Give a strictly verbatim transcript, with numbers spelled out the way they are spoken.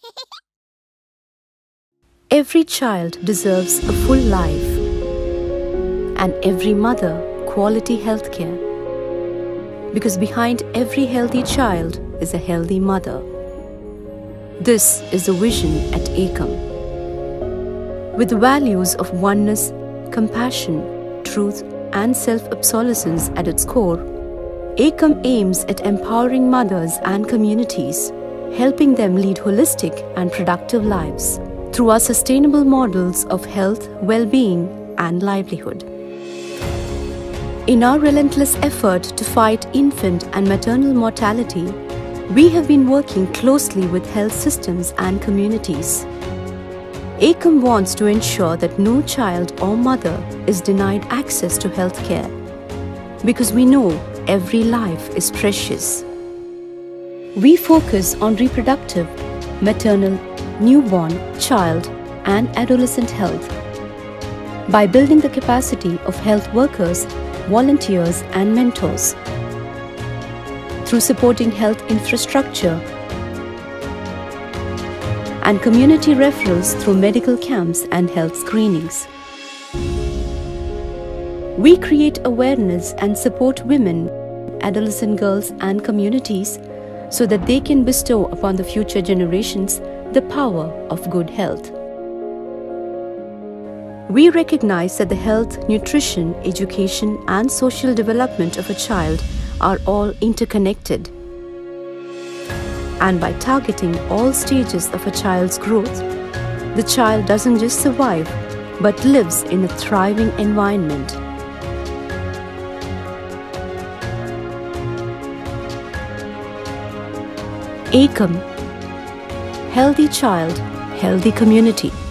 Every child deserves a full life, and every mother quality health care. Because behind every healthy child is a healthy mother. This is the vision at Ekam. With the values of oneness, compassion, truth, and self-obsolescence at its core, Ekam aims at empowering mothers and communities, helping them lead holistic and productive lives through our sustainable models of health, well-being, and livelihood. In our relentless effort to fight infant and maternal mortality, we have been working closely with health systems and communities. Ekam wants to ensure that no child or mother is denied access to health care, because we know every life is precious. We focus on reproductive, maternal, newborn, child, and adolescent health by building the capacity of health workers, volunteers, and mentors, through supporting health infrastructure and community referrals through medical camps and health screenings. We create awareness and support women, adolescent girls, and communities so that they can bestow upon the future generations the power of good health. We recognize that the health, nutrition, education, and social development of a child are all interconnected. And by targeting all stages of a child's growth, the child doesn't just survive, but lives in a thriving environment. Ekam, healthy child, healthy community.